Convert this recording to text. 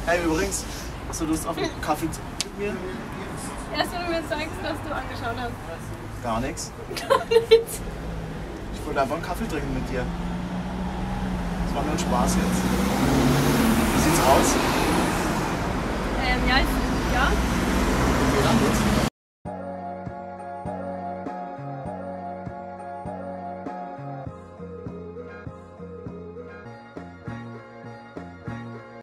Hey, übrigens, hast du Lust auf einen Kaffee mit mir? Erst wenn du mir zeigst, was du angeschaut hast. Gar nichts. Gar nichts. Ich wollte einfach einen Kaffee trinken mit dir. Das war nur ein Spaß jetzt. Wie sieht's aus? Ja. Wie lange jetzt?